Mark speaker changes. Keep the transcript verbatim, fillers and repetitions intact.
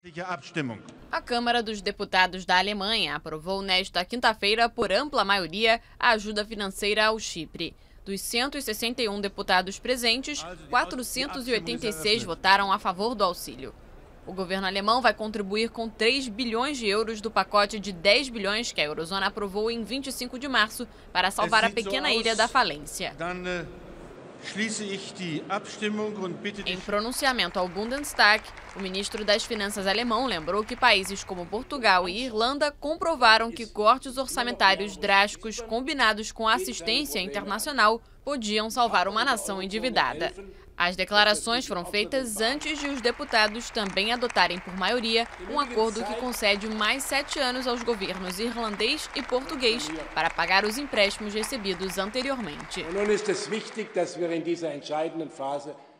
Speaker 1: A Câmara dos Deputados da Alemanha aprovou nesta quinta-feira, por ampla maioria, a ajuda financeira ao Chipre. Dos cento e sessenta e um deputados presentes, quatrocentos e oitenta e seis votaram a favor do auxílio. O governo alemão vai contribuir com três bilhões de euros do pacote de dez bilhões que a Eurozona aprovou em vinte e cinco de março para salvar a pequena ilha da falência. Em pronunciamento ao Bundestag, o ministro das Finanças alemão lembrou que países como Portugal e Irlanda comprovaram que cortes orçamentários drásticos combinados com assistência internacional podiam salvar uma nação endividada. As declarações foram feitas antes de os deputados também adotarem por maioria um acordo que concede mais sete anos aos governos irlandês e português para pagar os empréstimos recebidos anteriormente.
Speaker 2: Nun ist es wichtig, dass wir in dieser entscheidenden Phase